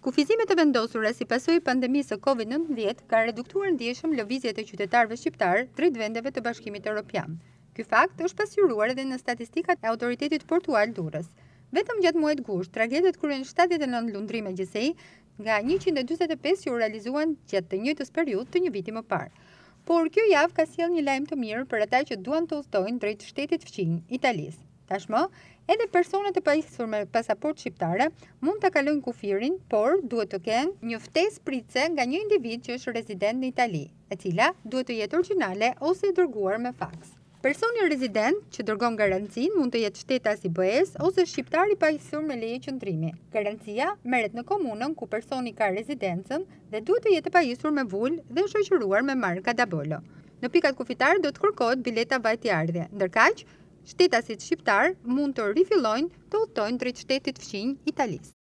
Kufizimet e vendosura si pasojë e pandemisë së COVID-19 ka reduktuar ndjeshëm lëvizjet e qytetarëve shqiptar drejt vendeve të Bashkimit Evropian. Ky fakt është pasqyruar edhe në statistikat e Autoritetit Portual Durrës. Vetëm gjatë muajit gusht, tragedit kryen 79 lundrime gjësej nga 145 që u realizuan gjatë të njëjtës periudhë të një viti më parë. Por kjo javë ka sjellë një lajm të mirë për ata që duan të udhëtojnë drejt shtetit fqinj, Italisë. Tashmë, edhe personat e pajisur me pasaportë shqiptare mund të kalojnë kufirin, por duhet të kenë një ftesë pritse nga një individ që është rezident në Itali, e cila duhet të jetë origjinale ose e dërguar me faks. Personi rezident që dërgon garancin mund të jetë shtetas i BE-s ose shqiptar i pajisur me leje qëndrimi. Garancia merret në komunën ku personi ka rezidencën dhe duhet të jetë pajisur me vull dhe shoqëruar me marka da bollo. Në pikat kufitare do të kërkohet bileta vajtëardhje, ndërkaq shtetasit shqiptar mund të rifillojnë të udhëtojnë drejt shtetit fqinj Italisë.